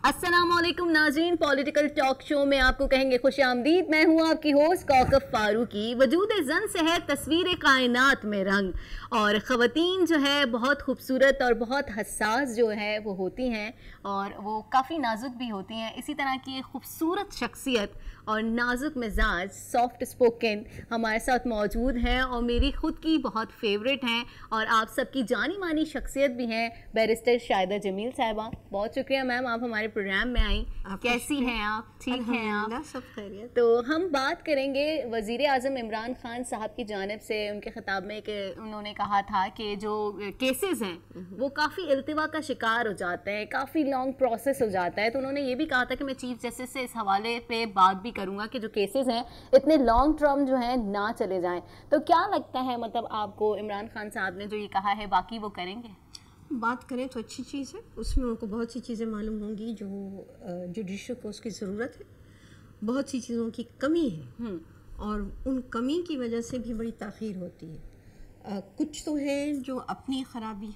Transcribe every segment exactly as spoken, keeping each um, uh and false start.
السلام علیکم ناظرین، پولیٹیکل ٹاک شو میں آپ کو کہیں گے خوش آمدید۔ میں ہوں آپ کی ہوسٹ کوکب فاروقی۔ وجود زن سے ہے تصویر کائنات میں رنگ، اور خواتین جو ہے بہت خوبصورت اور بہت حساس جو ہے وہ ہوتی ہیں، اور وہ کافی نازک بھی ہوتی ہیں۔ اسی طرح کی ایک خوبصورت شخصیت اور نازک مزاج، سافٹ اسپوکن ہمارے ساتھ موجود ہیں، اور میری خود کی بہت فیوریٹ ہیں اور آپ سب کی جانی مانی شخصیت بھی ہیں، بیرسٹر شاہدہ جمیل صاحبہ۔ بہت شکریہ میم، آپ ہمارے پروگرام میں آئیں۔ کیسی ہیں آپ؟ ٹھیک ہیں آپ؟ سب خیریت۔ تو ہم بات کریں گے وزیر اعظم عمران خان صاحب کی جانب سے ان کے خطاب میں کہ انہوں نے کہا تھا کہ جو کیسز ہیں وہ کافی التوا کا شکار ہو جاتے ہیں، کافی لانگ پروسیس ہو جاتا ہے۔ تو انہوں نے یہ بھی کہا تھا کہ میں چیف جسٹس سے اس حوالے پہ بات بھی کروں گا کہ جو کیسز ہیں اتنے لانگ ٹرم جو ہیں نہ چلے جائیں۔ تو کیا لگتا ہے مطلب آپ کو عمران خان صاحب نے جو یہ کہا ہے باقی وہ کریں گے؟ بات کریں تو اچھی چیز ہے، اس میں ان کو بہت سی چیزیں معلوم ہوں گی جو جوڈیشل کو اس کی ضرورت ہے۔ بہت سی چیزوں کی کمی ہے اور ان کمی کی وجہ سے بھی بڑی تاخیر ہوتی ہے۔ کچھ تو ہے جو اپنی خرابی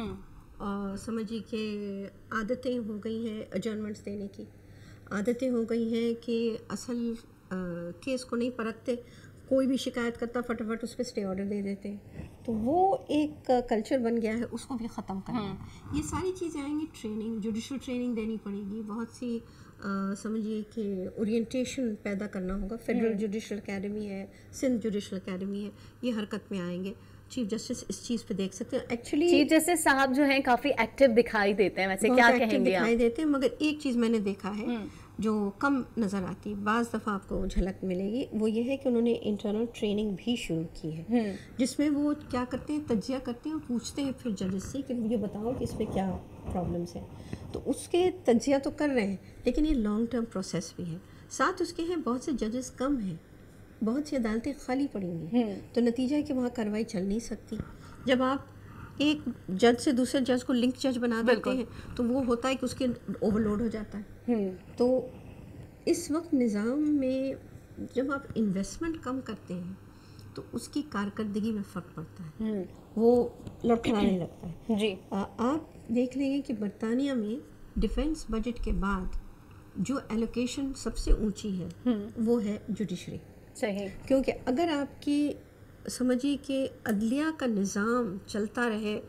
سمجھیے کہ عادتیں ہو گئی ہیں، ایڈجرنمنٹس دینے کی عادتیں ہو گئی ہیں کہ اصل کیس کو نہیں پرکھتے، کوئی بھی شکایت کرتا فٹافٹ اس پہ اسٹے آرڈر دے دیتے ہیں، تو وہ ایک کلچر بن گیا ہے، اس کو بھی ختم کرنا ہے۔ یہ ساری چیزیں آئیں گی، ٹریننگ، جوڈیشل ٹریننگ دینی پڑے گی، بہت سی سمجھیے کہ اورینٹیشن پیدا کرنا ہوگا۔ فیڈرل جوڈیشل اکیڈمی ہے، سندھ جوڈیشل اکیڈمی ہے، یہ حرکت میں آئیں گے۔ چیف جسٹس اس چیز پہ دیکھ سکتے ہیں۔ ایکچولی چیف جسٹس صاحب جو ہیں کافی ایکٹیو دکھائی دیتے ہیں، ویسے کیا کہیں گے؟ دکھائی دیتے ہیں، مگر ایک چیز میں نے دیکھا ہے جو کم نظر آتی، بعض دفعہ آپ کو جھلک ملے گی، وہ یہ ہے کہ انہوں نے انٹرنل ٹریننگ بھی شروع کی ہے، جس میں وہ کیا کرتے ہیں، تجزیہ کرتے ہیں اور پوچھتے ہیں پھر ججز سے کہ مجھے بتاؤ کہ اس میں کیا پرابلمس ہیں۔ تو اس کے تجزیہ تو کر رہے ہیں، لیکن یہ لانگ ٹرم پروسیس بھی ہے۔ ساتھ اس کے ہیں بہت سے ججز کم ہیں، بہت سی عدالتیں خالی پڑیں گی، تو نتیجہ ہے کہ وہاں کارروائی چل نہیں سکتی۔ جب آپ ایک جج سے دوسرے جج کو لنک جج بنا دیتے ہیں تو وہ ہوتا ہے کہ اس کے اوور لوڈ ہو جاتا ہے۔ تو اس وقت نظام میں جب آپ انویسٹمنٹ کم کرتے ہیں تو اس کی کارکردگی میں فرق پڑتا ہے، وہ لڑکھڑانے لگتا ہے۔ جی آپ دیکھ لیں گے کہ برطانیہ میں ڈیفنس بجٹ کے بعد جو ایلوکیشن سب سے اونچی ہے وہ ہے جوڈیشری۔ صحیح، کیونکہ اگر آپ کی سمجھیے کہ عدلیہ کا نظام چلتا رہے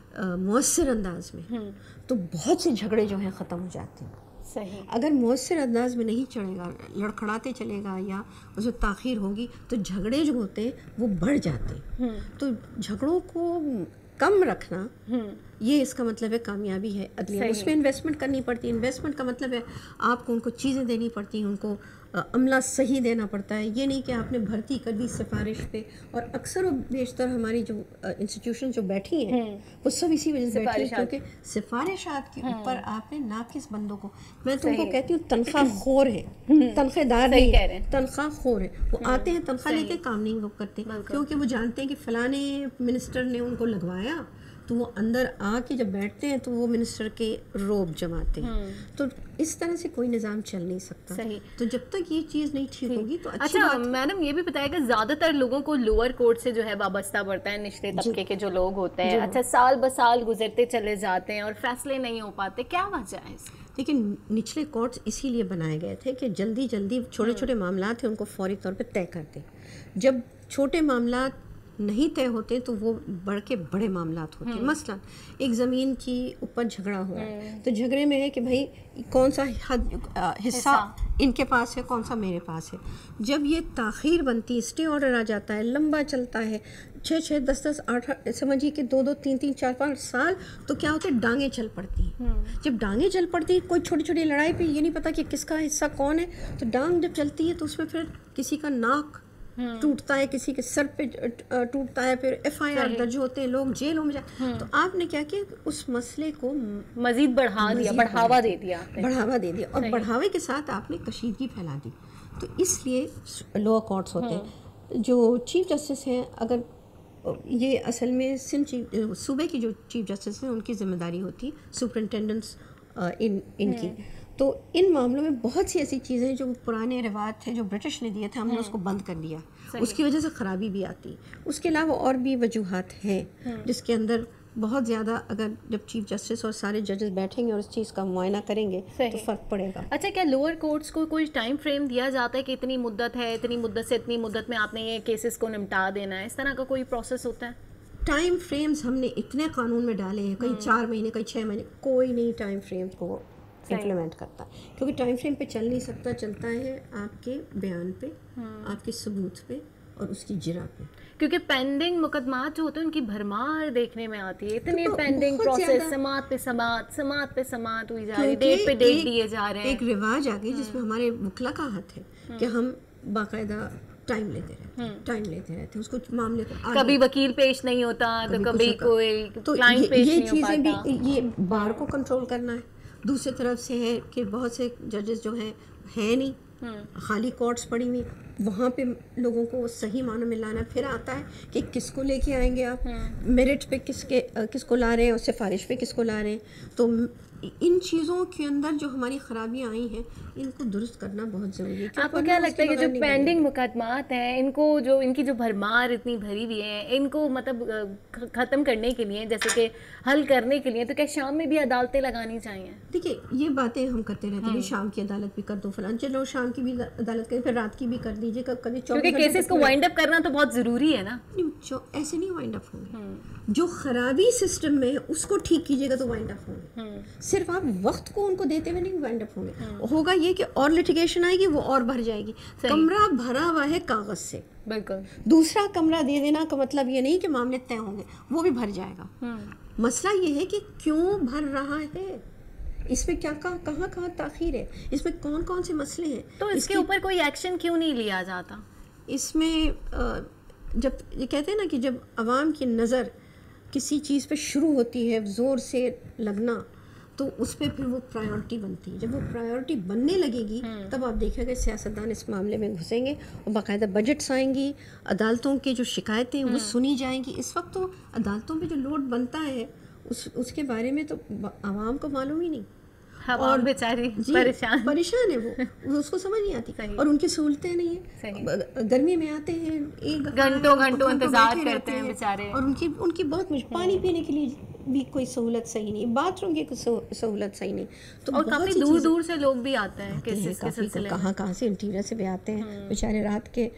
مؤثر انداز میں تو بہت سے جھگڑے جو ہیں ختم ہو جاتے ہیں۔ صحیح، اگر مؤثر انداز میں نہیں چلے گا، لڑکھڑاتے چلے گا یا اس میں تاخیر ہوگی تو جھگڑے جو ہوتے ہیں وہ بڑھ جاتے ہیں۔ تو جھگڑوں کو کم رکھنا یہ اس کا مطلب ہے کامیابی ہے عدلیہ۔ اس میں انویسٹمنٹ کرنی پڑتی ہے، انویسٹمنٹ کا مطلب ہے آپ کو ان کو چیزیں دینی پڑتی ہیں، ان کو عملہ صحیح دینا پڑتا ہے۔ یہ نہیں کہ آپ نے بھرتی کر دی سفارش پہ، اور اکثر و بیشتر ہماری جو انسٹیٹیوشن جو بیٹھی ہیں وہ سب اسی وجہ سے بیٹھی ہیں کیونکہ سفارشات کے اوپر آپ نے ناقص بندوں کو، میں تو ان کو کہتی ہوں تنخواہ خور ہے، تنخواہ دار نہیں، تنخواہ خور ہے۔ وہ آتے ہیں تنخواہ لیتے، کام نہیں وہ کرتے، کیونکہ وہ جانتے ہیں کہ فلانے منسٹر نے ان کو لگوایا، تو وہ اندر آ کے جب بیٹھتے ہیں تو وہ منسٹر کے روب جماتے ہیں۔ تو اس طرح سے کوئی نظام چل نہیں سکتا۔ تو جب تک یہ چیز نہیں ٹھیک ہوگی تو اچھا میڈم یہ بھی بتائے گا، زیادہ تر لوگوں کو لوور کورٹ سے جو ہے وابستہ پڑتا ہے، نچلے طبقے کے جو لوگ ہوتے ہیں، اچھا سال ب سال گزرتے چلے جاتے ہیں اور فیصلے نہیں ہو پاتے، کیا وجہ ہے اس کی؟ لیکن نچلے کورٹس اسی لیے بنائے گئے تھے کہ جلدی جلدی چھوٹے چھوٹے معاملات ہیں ان کو فوری طور پہ طے کر دیں۔ جب چھوٹے معاملات نہیں طے ہوتے تو وہ بڑھ کے بڑے معاملات ہوتے ہیں۔ مثلا ایک زمین کی اوپر جھگڑا ہوا ہے تو جھگڑے میں ہے کہ بھائی کون سا حد حصہ ان کے پاس ہے، کون سا میرے پاس ہے۔ جب یہ تاخیر بنتی ہے، اسٹے آرڈر آ جاتا ہے، لمبا چلتا ہے، چھ چھ دس دس آٹھ سمجھیے کہ دو دو تین تین چار پانچ سال، تو کیا ہوتا ہے ڈانگیں چل پڑتی ہیں۔ جب ڈانگیں چل پڑتی ہیں کوئی چھوٹی چھوٹی لڑائی پہ یہ نہیں پتا کہ کس کا حصہ کون ہے، تو ڈانگ جب چلتی ہے تو اس میں پھر کسی کا ناک ٹوٹتا ہے، کسی کے سر پہ ٹوٹتا ہے، پھر ایف آئی آر درج ہوتے ہیں، لوگ جیلوں میں جاتے۔ تو آپ نے کیا کیا اس مسئلے کو مزید بڑھا دیا، بڑھاوا دے دیا، بڑھاوا دے دیا، اور بڑھاوے کے ساتھ آپ نے کشیدگی پھیلا دی۔ تو اس لیے لوور کورٹس ہوتے ہیں۔ جو چیف جسٹس ہیں، اگر یہ اصل میں سندھ صوبے کی جو چیف جسٹس ہیں ان کی ذمہ داری ہوتی ہے سپرنٹینڈنٹس ان ان کی، تو ان معاملوں میں بہت سی ایسی چیزیں جو پرانے روایت تھے جو برٹش نے دیے تھے، ہم نے اس کو بند کر دیا، اس کی وجہ سے خرابی بھی آتی۔ اس کے علاوہ اور بھی وجوہات ہیں جس کے اندر بہت زیادہ اگر جب چیف جسٹس اور سارے ججز بیٹھیں گے اور اس چیز کا معائنہ کریں گے تو فرق پڑے گا. اچھا, کیا لوور کورٹس کو کوئی ٹائم فریم دیا جاتا ہے کہ اتنی مدت ہے, اتنی مدت سے اتنی مدت میں آپ نے یہ کیسز کو نمٹا دینا ہے, اس طرح کا کوئی پروسیس ہوتا ہے؟ ٹائم فریمز ہم نے اتنے قانون میں ڈالے ہیں, کئی چار مہینے کئی چھ مہینے, کوئی نہیں ٹائم فریم کو امپلیمنٹ کرتا, کیونکہ ٹائم فریم پہ چل نہیں سکتا. چلتا ہے آپ کے بیان پہ, آپ کے ثبوت پہ اور اس کی جرا پہ, کیونکہ پینڈنگ مقدمات جو ہوتے ہیں ان کی بھرمار دیکھنے میں آتی ہے. اتنے پینڈنگ پروسیس, سماعت پہ سماعت, سماعت پہ سماعت ہوئی جا رہی ہے, ڈیٹ پہ ڈیٹ دیے جا رہے ہیں. ایک رواج آ گئی جس میں ہمارے وکلا کا ہاتھ ہے کہ ہم باقاعدہ ٹائم لیتے رہتے ٹائم لیتے رہتے اس کو معاملے کو, کبھی وکیل پیش نہیں ہوتا تو کبھی کوئی کلائنٹ پیش نہیں ہو پاتا. یہ چیزیں بھی, یہ بار کو کنٹرول کرنا ہے. دوسری طرف سے ہے کہ بہت سے ججز جو ہیں ہیں نہیں, خالی کورٹس پڑی ہوئی, وہاں پہ لوگوں کو صحیح معنوں میں لانا. پھر آتا ہے کہ کس کو لے کے آئیں گے آپ, میرٹ پہ کس کے کس کو لا رہے ہیں اور سفارش پہ کس کو لا رہے ہیں. تو ان چیزوں کے اندر جو ہماری خرابیاں آئی ہیں ان کو درست کرنا بہت ضروری ہے. آپ کو کیا لگتا ہے کہ جو پینڈنگ مقدمات ہیں ان کو, جو ان کی جو بھرمار اتنی بھری ہوئی ہے, ان کو مطلب ختم کرنے کے لیے, جیسے کہ حل کرنے کے لیے, تو کیا شام میں بھی عدالتیں لگانی چاہیے؟ دیکھیے یہ باتیں ہم کرتے رہتے ہیں, شام کی عدالت بھی کر دو فلان, چلو شام کی بھی عدالت کریں, پھر رات کی بھی کر دیجیے, کبھی کیونکہ کیسز کو وائنڈ اپ کرنا تو بہت ضروری ہے نا. ایسے نہیں وائنڈ اپ ہوں گے, جو خرابی سسٹم میں اس کو ٹھیک کیجیے گا تو وائنڈ اپ ہوں گے. صرف آپ وقت کو ان کو دیتے ہوئے نہیں وائنڈ اپ ہوں گے. ہوگا یہ کہ اور لٹیگیشن آئے گی, وہ اور بھر جائے گی. کمرہ بھرا ہوا ہے کاغذ سے, بالکل دوسرا کمرہ دے دینا کا مطلب یہ نہیں کہ معاملے طے ہوں گے, وہ بھی بھر جائے گا. مسئلہ یہ ہے کہ کیوں بھر رہا ہے, اس میں کیا کہاں کہاں تاخیر ہے, اس میں کون کون سے مسئلے ہیں, تو اس کے اوپر کوئی ایکشن کیوں نہیں لیا جاتا. اس میں جب یہ کہتے ہیں نا کہ جب عوام کی نظر کسی چیز پہ شروع ہوتی ہے زور سے لگنا, تو اس پہ پھر وہ پرائیورٹی بنتی ہے. جب وہ پرائیورٹی بننے لگے گی تب آپ دیکھیں گے سیاستدان اس معاملے میں گھسیں گے اور باقاعدہ بجٹس آئیں گی, عدالتوں کی جو شکایتیں وہ سنی جائیں گی. اس وقت تو عدالتوں پہ جو لوڈ بنتا ہے اس اس کے بارے میں تو عوام کو معلوم ہی نہیں, اور بیچاری پریشان پریشان ہے, وہ اس کو سمجھ نہیں آتی, اور ان کی سہولتیں نہیں ہیں. گرمی میں آتے ہیں, ایک گھنٹوں گھنٹوں انتظار کرتے ہیں بیچارے, اور ان کی ان کی بہت پانی پینے کے لیے بھی کوئی سہولت صحیح نہیں, باتھ روم کی سہولت صحیح نہیں. تو اور کافی دور دور سے لوگ بھی آتے ہیں کیسز کے سلسلے میں, کہاں کہاں سے انٹیریئر سے بھی آتے ہیں بیچارے. رات کے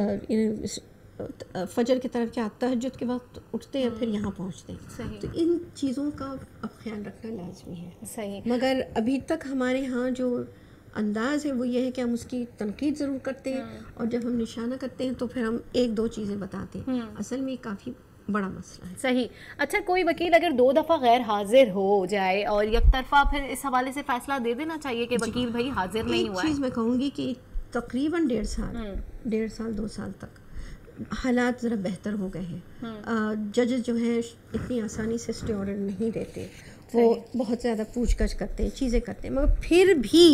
فجر کی طرف کیا تہجد کے وقت اٹھتے ہیں پھر یہاں پہنچتے ہیں. تو ان چیزوں کا اب خیال رکھنا لازمی ہے. صحیح. مگر ابھی تک ہمارے ہاں جو انداز ہے وہ یہ ہے کہ ہم اس کی تنقید ضرور کرتے ہیں, اور جب ہم نشانہ کرتے ہیں تو پھر ہم ایک دو چیزیں بتاتے ہیں. اصل میں کافی بڑا مسئلہ ہے. صحیح. اچھا, کوئی وکیل اگر دو دفعہ غیر حاضر ہو جائے اور یک طرفہ پھر اس حوالے سے فیصلہ دے دینا چاہیے کہ وکیل بھائی حاضر نہیں ہوا ہے. ایک چیز میں کہوں گی کہ تقریباً ڈیڑھ سال ڈیڑھ سال دو سال تک حالات ذرا بہتر ہو گئے ہیں. ججز جو ہیں اتنی آسانی سے اسٹے آرڈر نہیں دیتے, وہ بہت زیادہ پوچھ گچھ کرتے ہیں, چیزیں کرتے ہیں, مگر پھر بھی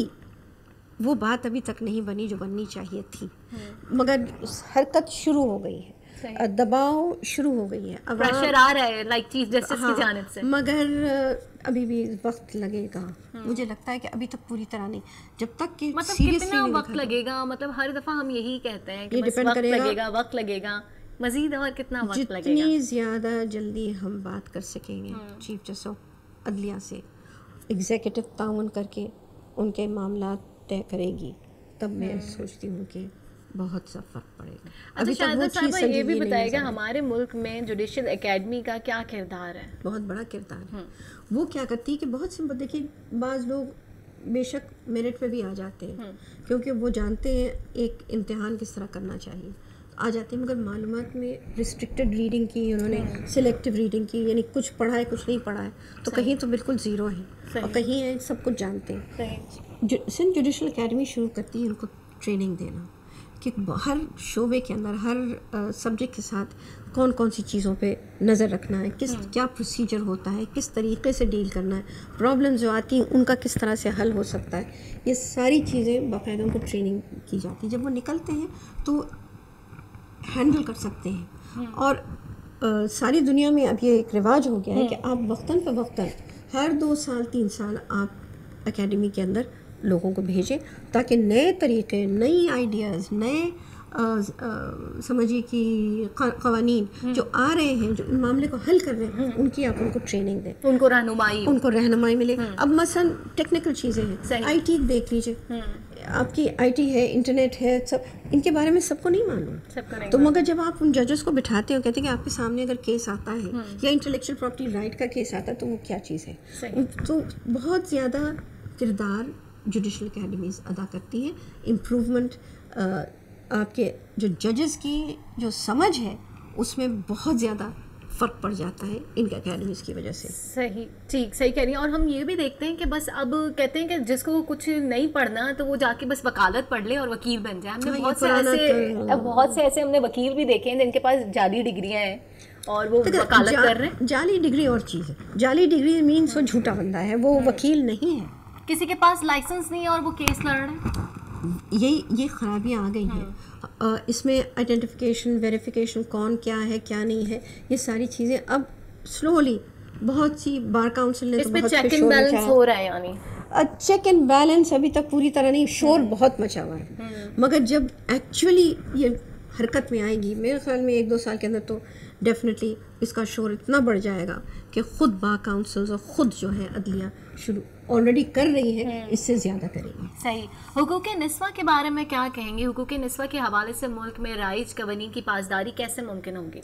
وہ بات ابھی تک نہیں بنی جو بننی چاہیے تھی. مگر حرکت شروع ہو گئی ہے, دباؤ شروع ہو گئی ہے, پریشر آ رہا ہے لائک چیف جسٹس کی جانب سے, مگر ابھی بھی وقت لگے گا. مجھے لگتا ہے کہ ابھی تک پوری طرح نہیں, جب تک کہ مطلب کتنا وقت لگے گا. مطلب ہر دفعہ ہم یہی کہتے ہیں کہ بس وقت لگے گا وقت لگے گا, مزید اور کتنا وقت لگے گا. جتنی زیادہ جلدی ہم بات کر سکیں گے چیف جسٹس عدلیہ سے, ایگزیکٹو تعاون کر کے ان کے معاملات طے کرے گی, تب میں سوچتی ہوں کہ بہت سا فرق پڑے گا. اچھا شاہدہ صاحبہ, یہ بھی بتائے گا ہمارے ملک میں جوڈیشل اکیڈمی کا کیا کردار ہے؟ بہت بڑا کردار ہے. وہ کیا کرتی ہے کہ بہت سمپل, دیکھیے بعض لوگ بے شک میرٹ پہ بھی آ جاتے ہیں کیونکہ وہ جانتے ہیں ایک امتحان کس طرح کرنا چاہیے, آ جاتے ہیں, مگر معلومات میں ریسٹرکٹیڈ ریڈنگ کی, انہوں نے سلیکٹیو ریڈنگ کی, یعنی کچھ پڑھا ہے کچھ نہیں پڑھا ہے, تو کہیں تو بالکل زیرو ہیں اور کہیں ہیں سب کچھ جانتے ہیں. سندھ جوڈیشل اکیڈمی شروع کرتی ہے ان کو ٹریننگ دینا کہ ہر شعبے کے اندر ہر سبجیکٹ کے ساتھ کون کون سی چیزوں پہ نظر رکھنا ہے, کس کیا پروسیجر ہوتا ہے, کس طریقے سے ڈیل کرنا ہے, پرابلم جو آتی ہیں ان کا کس طرح سے حل ہو سکتا ہے. یہ ساری چیزیں باقاعدہ ان کو ٹریننگ کی جاتی ہے. جب وہ نکلتے ہیں تو ہینڈل کر سکتے ہیں. اور آ, ساری دنیا میں اب یہ ایک رواج ہو گیا ہے کہ آپ وقتاً فوقتاً ہر دو سال تین سال آپ اکیڈمی کے اندر لوگوں کو بھیجیں تاکہ نئے طریقے, نئی آئیڈیاز, نئے سمجھیے کہ قوانین جو آ رہے ہیں جو ان معاملے کو حل کر رہے ہیں ان کی آپ ان کو ٹریننگ دیں, ان کو رہنمائی ان کو رہنمائی ملے. اب مثلا ٹیکنیکل چیزیں ہیں, آئی ٹی دیکھ لیجیے, آپ کی آئی ٹی ہے, انٹرنیٹ ہے, سب ان کے بارے میں سب کو نہیں معلوم. تو مگر جب آپ ان ججز کو بٹھاتے ہو, کہتے ہیں کہ آپ کے سامنے اگر کیس آتا ہے یا انٹلیکچوئل پراپرٹی رائٹ کا کیس آتا ہے تو وہ کیا چیز ہے, تو بہت زیادہ کردار جوڈیشل اکیڈمیز ادا کرتی ہیں. امپروومنٹ آپ کے جو ججز کی جو سمجھ ہے اس میں بہت زیادہ فرق پڑ جاتا ہے ان کے اکیڈمیز کی وجہ سے. صحیح, ٹھیک, صحیح کہہ رہی ہیں. اور ہم یہ بھی دیکھتے ہیں کہ بس اب کہتے ہیں کہ جس کو کچھ نہیں پڑھنا تو وہ جا کے بس وکالت پڑھ لے اور وکیل بن جائے. ہم نے بہت سے ایسے بہت سے ایسے ہم نے وکیل بھی دیکھے ہیں جن کے پاس جعلی ڈگریاں ہیں اور وہ وکالت کر رہے ہیں. جعلی ڈگری اور چیز ہے, جعلی ڈگری مینس وہ جھوٹا بندہ ہے, وہ وکیل نہیں ہے. کسی کے پاس لائسنس نہیں ہے اور وہ کیس لڑ رہے ہیں. یہی یہ خرابیاں آ گئی ہیں اس میں. آئیڈینٹیفیکیشن, ویریفیکیشن, کون کیا ہے کیا نہیں ہے, یہ ساری چیزیں اب سلولی بہت سی بار کاؤنسل نے اس پہ چیک اینڈ بیلنس ہو رہا ہے. یعنی چیک اینڈ بیلنس ابھی تک پوری طرح نہیں, شور بہت مچا ہوا ہے, مگر جب ایکچولی یہ حرکت میں آئے گی میرے خیال میں ایک دو سال کے اندر تو ڈیفینیٹلی اس کا شور اتنا بڑھ جائے گا کہ خود بار کاؤنسلز اور خود جو ہے عدلیہ شروع آلریڈی کر رہی ہے, اس سے زیادہ کریں گے. صحیح. حقوق نسواں کے بارے میں کیا کہیں گے؟ حقوق نسواں کے حوالے سے ملک میں رائج قوانین کی پاسداری کیسے ممکن ہوگی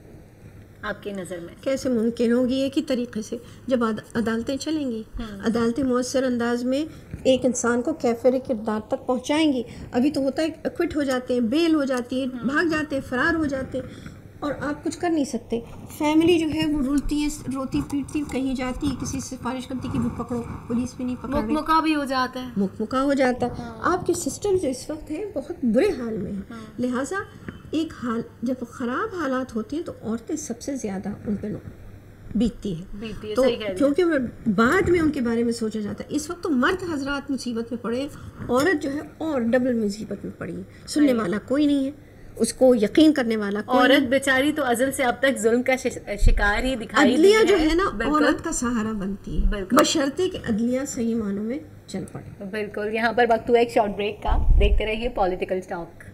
آپ کی نظر میں؟ کیسے ممکن ہوگی؟ ایک ہی طریقے سے, جب عدالتیں چلیں گی, عدالتیں مؤثر انداز میں ایک انسان کو کیفر کردار تک پہنچائیں گی. ابھی تو ہوتا ہے ایکوٹ ہو جاتے ہیں, بیل ہو جاتی ہے, بھاگ جاتے ہیں, فرار ہو جاتے ہیں اور آپ کچھ کر نہیں سکتے. فیملی جو ہے وہ رولتی ہے, روتی پیٹتی کہیں جاتی ہے, کسی سے سفارش کرتی کہ وہ پکڑو, پولیس بھی نہیں پکڑ رہی, مکمکا بھی ہو جاتا ہے, مکمکا ہو جاتا ہے. آپ کے سسٹم جو اس وقت ہے بہت برے حال میں ہے. لہٰذا ایک حال جب خراب حالات ہوتے ہیں تو عورتیں سب سے زیادہ ان پہ بیتتی ہے, تو کیونکہ بعد میں ان کے بارے میں سوچا جاتا ہے. اس وقت تو مرد حضرات مصیبت میں پڑے, عورت جو ہے اور ڈبل مصیبت میں پڑی ہے. سننے والا کوئی نہیں ہے, اس کو یقین کرنے والا کوئی. عورت بیچاری تو ازل سے اب تک ظلم کا شکار ہی دکھائی. عدلیہ جو ہے نا عورت کا سہارا بنتی ہے, بشرطے کہ عدلیہ صحیح معنوں میں چل پڑے. بالکل. یہاں پر وقت ہوا ایک شارٹ بریک کا, دیکھتے رہیے پولیٹیکل ٹاک.